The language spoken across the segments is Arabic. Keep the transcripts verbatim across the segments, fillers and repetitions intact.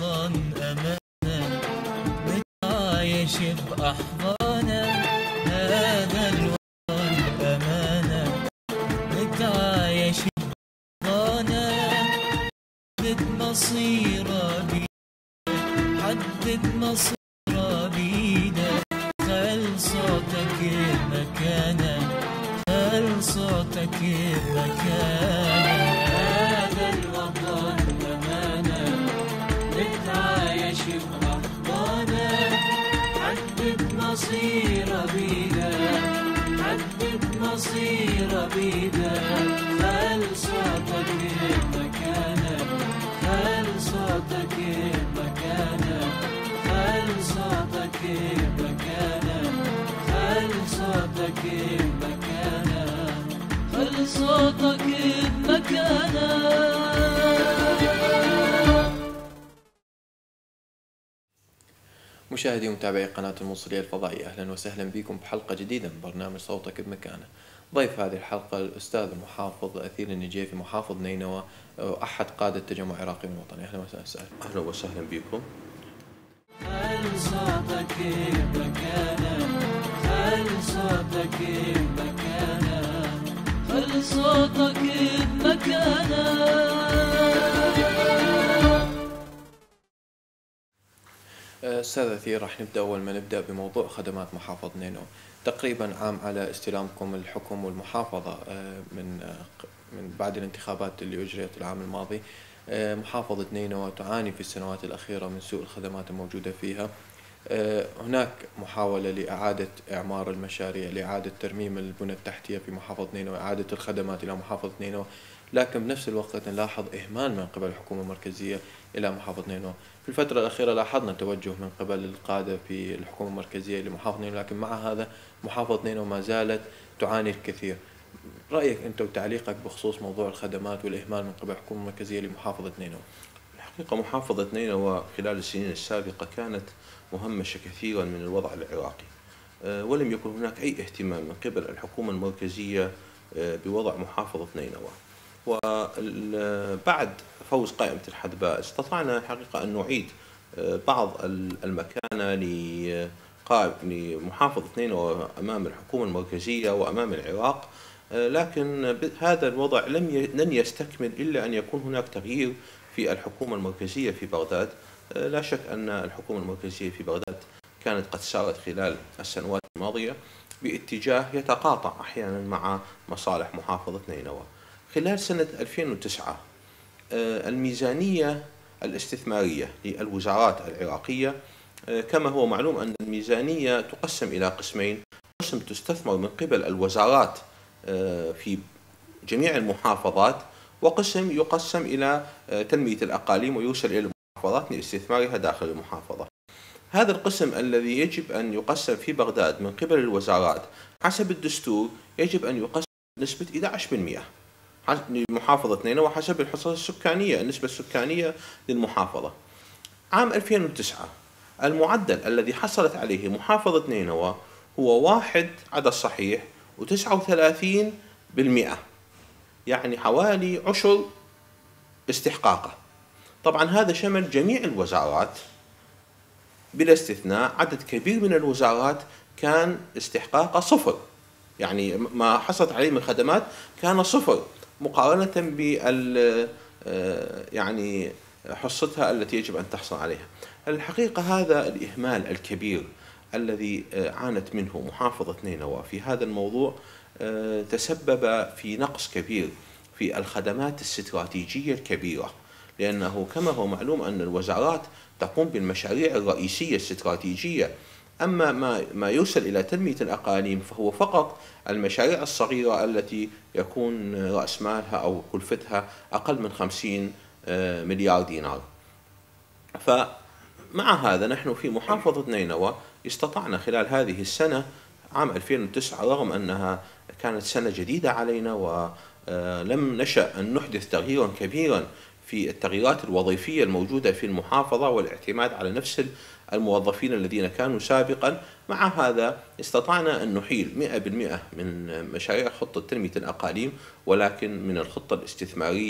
الوطن أمانة نتعايش بأحضانه، هذا الوطن أمانة نتعايش بأحضانه، حدد مصيره بيدك، حدد مصيره بيدك، خل صوتك بمكانه، خل صوتك بمكانه، هذا الوطن أمانة نتعايش بأحضانه، حدد مصيره بيدك، حدد مصيره بيدك، خل صوتك بمكانه، خل صوتك بمكانه، خل صوتك بمكانه، خل صوتك بمكانه، خل صوتك بمكانه. مشاهدي ومتابعي قناة الموصلية الفضائية، أهلا وسهلا بكم بحلقة جديدة من برنامج صوتك بمكانه. ضيف هذه الحلقة الأستاذ المحافظ أثير النجيفي محافظ نينوى، أحد قادة تجمع عراقي الوطني. أهلا وسهلا. أهلا وسهلا بكم. خل صوتك بمكانه، خل صوتك بمكانه، خل صوتك بمكانه. أستاذ أثير، راح نبدأ أول ما نبدأ بموضوع خدمات محافظة نينوى. تقريبا عام على استلامكم الحكم والمحافظة من من بعد الانتخابات اللي أجريت العام الماضي. محافظة نينوى تعاني في السنوات الأخيرة من سوء الخدمات الموجودة فيها. هناك محاولة لإعادة إعمار المشاريع، لإعادة ترميم البنى التحتية في محافظة نينوى، إعادة الخدمات إلى محافظة نينوى، لكن بنفس الوقت نلاحظ إهمال من قبل الحكومة المركزية إلى محافظة نينوى. في الفترة الأخيرة لاحظنا توجه من قبل القادة في الحكومة المركزية لمحافظة نينوى، لكن مع هذا محافظة نينوى ما زالت تعاني الكثير. رأيك أنت وتعليقك بخصوص موضوع الخدمات والإهمال من قبل الحكومة المركزية لمحافظة نينوى. الحقيقة محافظة نينوى خلال السنين السابقة كانت مهمشة كثيرا من الوضع العراقي، ولم يكن هناك أي اهتمام من قبل الحكومة المركزية بوضع محافظة نينوى. وبعد فوز قائمة الحدباء استطعنا الحقيقة أن نعيد بعض المكانة لمحافظة نينوى أمام الحكومة المركزية وأمام العراق، لكن هذا الوضع لم لن يستكمل إلا أن يكون هناك تغيير في الحكومة المركزية في بغداد. لا شك أن الحكومة المركزية في بغداد كانت قد سارت خلال السنوات الماضية باتجاه يتقاطع أحيانا مع مصالح محافظة نينوى. خلال سنة ألفين وتسعة الميزانية الاستثمارية للوزارات العراقية، كما هو معلوم أن الميزانية تقسم إلى قسمين: قسم تستثمر من قبل الوزارات في جميع المحافظات، وقسم يقسم إلى تنمية الأقاليم ويوصل إلى المحافظات لاستثمارها داخل المحافظة. هذا القسم الذي يجب أن يقسم في بغداد من قبل الوزارات حسب الدستور يجب أن يقسم بنسبة إحدى عشر بالمئة لمحافظة نينوى حسب الحصة السكانية، النسبة السكانية للمحافظة. عام ألفين وتسعة المعدل الذي حصلت عليه محافظة نينوى هو واحد عدد صحيح وتسعة وثلاثين بالمئة، يعني حوالي عشر استحقاقه. طبعا هذا شمل جميع الوزارات بلا استثناء. عدد كبير من الوزارات كان استحقاقه صفر، يعني ما حصلت عليه من خدمات كان صفر مقارنة بال يعني حصتها التي يجب أن تحصل عليها. الحقيقة هذا الإهمال الكبير الذي عانت منه محافظة نينوى في هذا الموضوع تسبب في نقص كبير في الخدمات الاستراتيجية الكبيرة، لأنه كما هو معلوم أن الوزارات تقوم بالمشاريع الرئيسية الاستراتيجية، أما ما ما يوصل إلى تنمية الأقاليم فهو فقط المشاريع الصغيرة التي يكون رأس مالها أو كلفتها أقل من خمسين مليار دينار. فمع هذا نحن في محافظة نينوى استطعنا خلال هذه السنة عام ألفين وتسعة، رغم أنها كانت سنة جديدة علينا ولم نشأ أن نحدث تغييرا كبيرا في التغييرات الوظيفية الموجودة في المحافظة والاعتماد على نفس الموظفين الذين كانوا سابقا، مع هذا استطعنا أن نحيل مئة بالمئة من مشاريع خطة تنمية الأقاليم، ولكن من الخطة الاستثمارية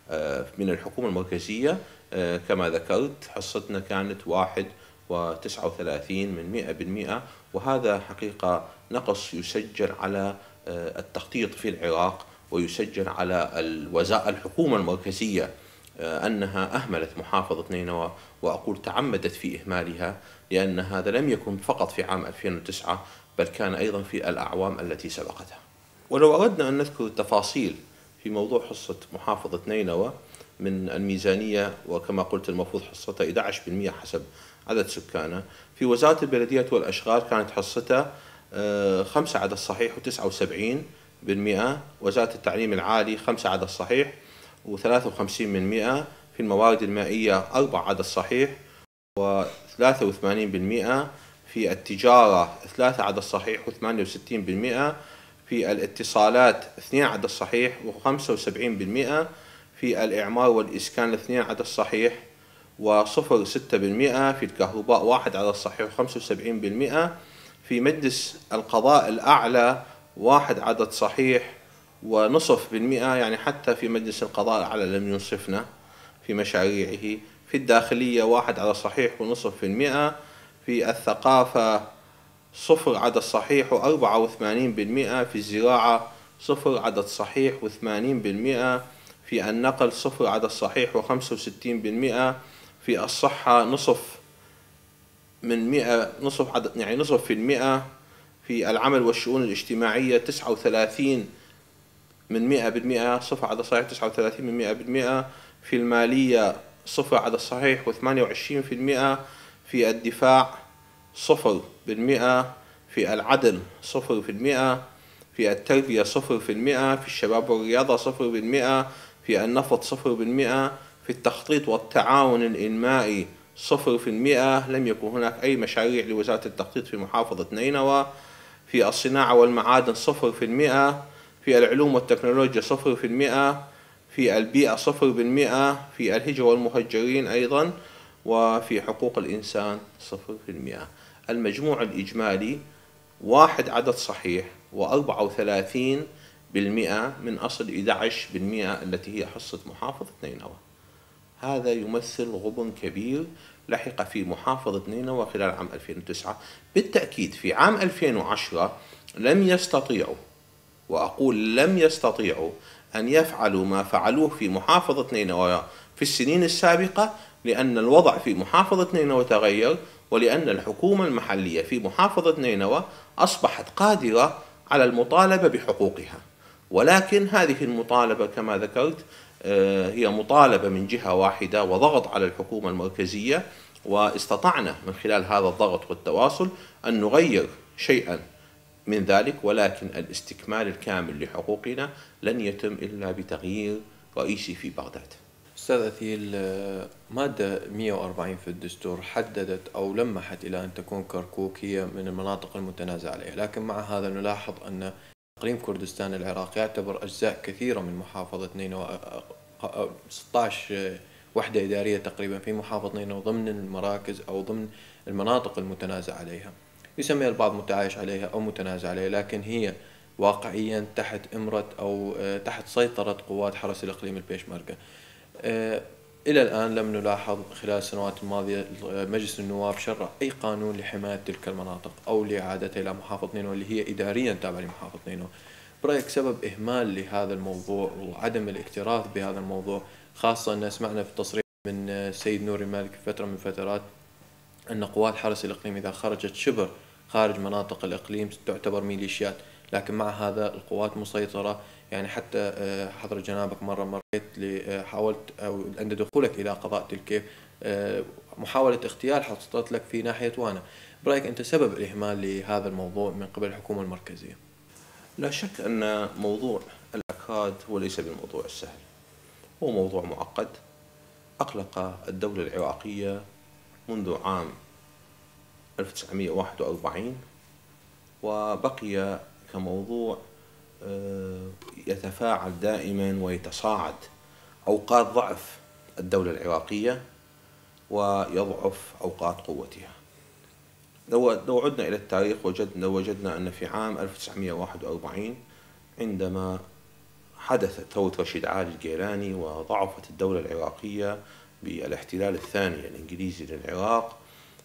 من الحكومة المركزية كما ذكرت حصتنا كانت واحد وتسعة وثلاثين من مئة بالمئة، وهذا حقيقة نقص يسجل على التخطيط في العراق، ويسجل على الوزارة الحكومة المركزية أنها أهملت محافظة نينوى، وأقول تعمدت في إهمالها، لأن هذا لم يكن فقط في عام ألفين وتسعة بل كان أيضا في الأعوام التي سبقتها. ولو أردنا أن نذكر التفاصيل في موضوع حصة محافظة نينوى من الميزانية، وكما قلت المفروض حصتها أحد عشر بالمئة حسب عدد سكانه. في وزارة البلديات والأشغال كانت حصتها خمسة عدد صحيح وتسعة وسبعين بالمئة، وزارة التعليم العالي خمسة عدد صحيح وثلاثة وخمسين بالمئة، في الموارد المائية أربعة عدد صحيح وثلاثة وثمانين بالمئة، في التجارة ثلاثة عدد صحيح وثمانية وستين بالمئة، في الاتصالات اثنين عدد صحيح وخمسة وسبعين بالمئة، في الإعمار والإسكان اثنين عدد صحيح وصفر ستة بالمئة، في الكهرباء واحد عدد صحيح وخمسة وسبعين بالمئة، في مجلس القضاء الأعلى واحد عدد صحيح ونصف بالمئة، يعني حتى في مجلس القضاء الأعلى لم ينصفنا في مشاريعه. في الداخلية واحد عدد صحيح ونصف بالمئة، في الثقافة صفر عدد صحيح وأربعة وثمانين بالمئة، في الزراعة صفر عدد صحيح وثمانين بالمئة، في النقل صفر عدد صحيح وخمسة وستين بالمئة، في الصحة نصف من مئة نصف عدد يعني نصف في المئة، في العمل والشؤون الاجتماعية تسعة وثلاثين من مئة بالمئة صفر عدد صحيح تسعة وثلاثين من مئة بالمئة، في المالية صفر عدد صحيح وثمانية وعشرين في المئة، في الدفاع صفر بالمئة، في العدل صفر في المئة، في التربية صفر في المئة، في الشباب والرياضة صفر بالمئة، في النفط صفر بالمئة، في التخطيط والتعاون الإنمائي صفر في المئة، لم يكن هناك أي مشاريع لوزارة التخطيط في محافظة نينوى، في الصناعة والمعادن صفر في المئة، في العلوم والتكنولوجيا صفر في المئة، في البيئة صفر بالمئة، في الهجرة والمهجرين أيضا، وفي حقوق الإنسان صفر في المئة. المجموع الإجمالي واحد عدد صحيح وأربعة وثلاثين بالمئة من أصل أحد عشر بالمئة التي هي حصة محافظة نينوى. هذا يمثل غبن كبير لحق في محافظة نينوى خلال عام ألفين وتسعة. بالتأكيد في عام ألفين وعشرة لم يستطيعوا، وأقول لم يستطيعوا أن يفعلوا ما فعلوه في محافظة نينوى في السنين السابقة، لأن الوضع في محافظة نينوى تغير، ولأن الحكومة المحلية في محافظة نينوى أصبحت قادرة على المطالبة بحقوقها. ولكن هذه المطالبة كما ذكرت هي مطالبة من جهة واحدة وضغط على الحكومة المركزية، واستطعنا من خلال هذا الضغط والتواصل أن نغير شيئا من ذلك، ولكن الاستكمال الكامل لحقوقنا لن يتم إلا بتغيير رئيسي في بغداد. أستاذ أثيل، مادة مئة وأربعين في الدستور حددت أو لمحت إلى أن تكون كركوك هي من المناطق المتنازع عليها، لكن مع هذا نلاحظ أن إقليم كردستان العراق يعتبر أجزاء كثيرة من محافظة نينوى، ستة عشر وحدة إدارية تقريبا في محافظة نينوى ضمن المراكز أو ضمن المناطق المتنازع عليها، يسميها البعض متعايش عليها أو متنازع عليها، لكن هي واقعيا تحت إمرة أو تحت سيطرة قوات حرس الإقليم البيشمركة. إلى الآن لم نلاحظ خلال السنوات الماضية مجلس النواب شرع أي قانون لحماية تلك المناطق أو لإعادتها إلى محافظة نينوى اللي هي إداريا تابعة لمحافظة نينوى. برأيك سبب إهمال لهذا الموضوع وعدم الاكتراث بهذا الموضوع، خاصة أن سمعنا في تصريح من السيد نور المالك في فترة من الفترات أن قوات حرس الإقليم إذا خرجت شبر خارج مناطق الإقليم تعتبر ميليشيات، لكن مع هذا القوات مسيطرة. يعني حتى حضر جنابك مرة مريت حاولت أو عند دخولك إلى قضاء تلكيف محاولة اغتيال حصلت لك في ناحية وانا. برأيك أنت سبب الإهمال لهذا الموضوع من قبل الحكومة المركزية؟ لا شك أن موضوع الأكراد هو ليس بالموضوع السهل، هو موضوع معقد أقلق الدولة العراقية منذ عام ألف وتسعمئة وواحد وأربعين، وبقي كموضوع يتفاعل دائما ويتصاعد أوقات ضعف الدولة العراقية ويضعف أوقات قوتها. لو عدنا إلى التاريخ وجدنا, وجدنا أن في عام ألف وتسعمئة وواحد وأربعين عندما حدث ثورة رشيد علي الجيلاني وضعفت الدولة العراقية بالاحتلال الثاني الإنجليزي للعراق،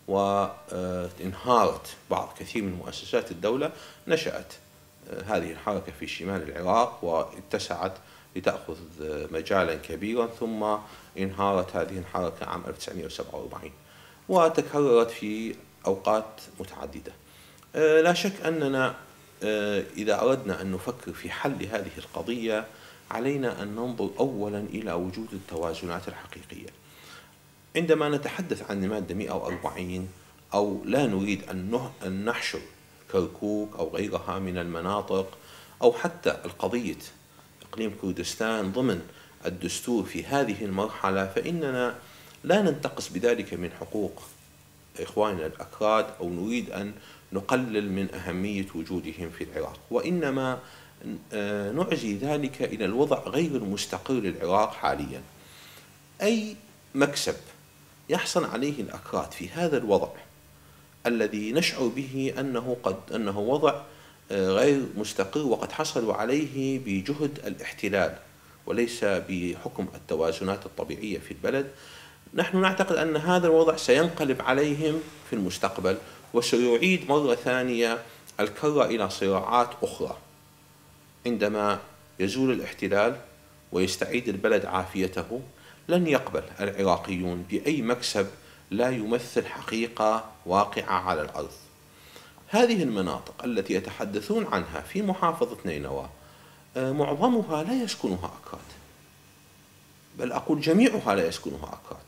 وانهارت بعض كثير من مؤسسات الدولة، نشأت هذه الحركة في شمال العراق واتسعت لتأخذ مجالا كبيرا، ثم انهارت هذه الحركة عام ألف وتسعمئة وسبعة وأربعين وتكررت في أوقات متعددة. لا شك أننا إذا أردنا أن نفكر في حل هذه القضية علينا أن ننظر أولا إلى وجود التوازنات الحقيقية. عندما نتحدث عن المادة مئة وأربعين أو لا نريد أن نحشر كركوك أو غيرها من المناطق أو حتى القضية إقليم كردستان ضمن الدستور في هذه المرحلة، فإننا لا ننتقص بذلك من حقوق إخواننا الأكراد أو نريد أن نقلل من أهمية وجودهم في العراق، وإنما نعزي ذلك إلى الوضع غير المستقر للعراق حاليا. أي مكسب يحصل عليه الأكراد في هذا الوضع الذي نشعر به أنه قد أنه وضع غير مستقر وقد حصلوا عليه بجهد الاحتلال وليس بحكم التوازنات الطبيعية في البلد، نحن نعتقد أن هذا الوضع سينقلب عليهم في المستقبل وسيعيد مرة ثانية الكرة إلى صراعات أخرى. عندما يزول الاحتلال ويستعيد البلد عافيته لن يقبل العراقيون بأي مكسب لا يمثل حقيقة واقعة على الأرض. هذه المناطق التي يتحدثون عنها في محافظة نينوى معظمها لا يسكنها أكراد، بل أقول جميعها لا يسكنها أكراد.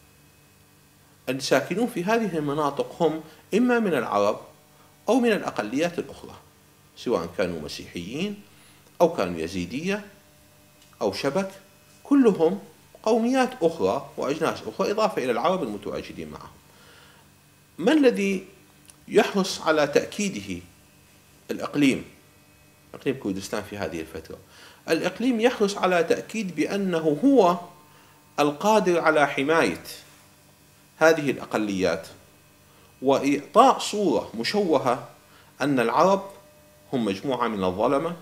الساكنون في هذه المناطق هم إما من العرب أو من الأقليات الأخرى، سواء كانوا مسيحيين أو كانوا يزيدية أو شبك، كلهم قوميات أخرى وأجناس أخرى إضافة إلى العرب المتواجدين معهم. ما الذي يحرص على تأكيده الإقليم إقليم كردستان في هذه الفترة؟ الإقليم يحرص على تأكيد بأنه هو القادر على حماية هذه الأقليات وإعطاء صورة مشوهة أن العرب هم مجموعة من الظلمة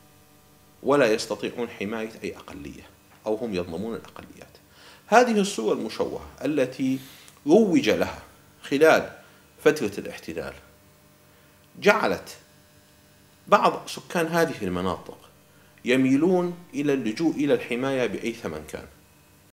ولا يستطيعون حماية أي أقلية أو هم يظلمون الأقليات. هذه الصورة المشوهة التي روج لها خلال فترة الاحتلال جعلت بعض سكان هذه المناطق يميلون إلى اللجوء إلى الحماية بأي ثمن كان.